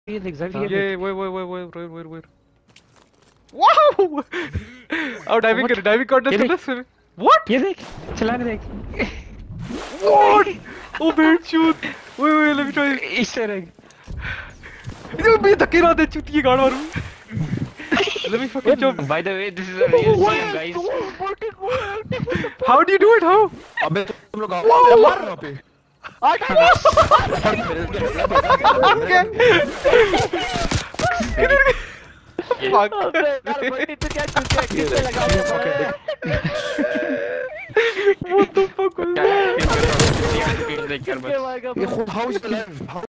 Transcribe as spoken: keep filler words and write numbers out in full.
exactly. Yeah, wait, wait, wait, wait, wait, wait, wait. Wow! Oh, diving कर, diving contest कर ले. What? ये देख, चलाने देख. What? Oh man, shoot! Wait, wait, let me try. Easter egg. ये मैं धक्के ना दे चूती ये गाड़ मारूं. Let me fucking jump. By the way, this is a real scam, guys. How do you do it? How? अबे तुम लोग आओ मार रहे हो पे. Fuck. What the fuck was that? How is the land?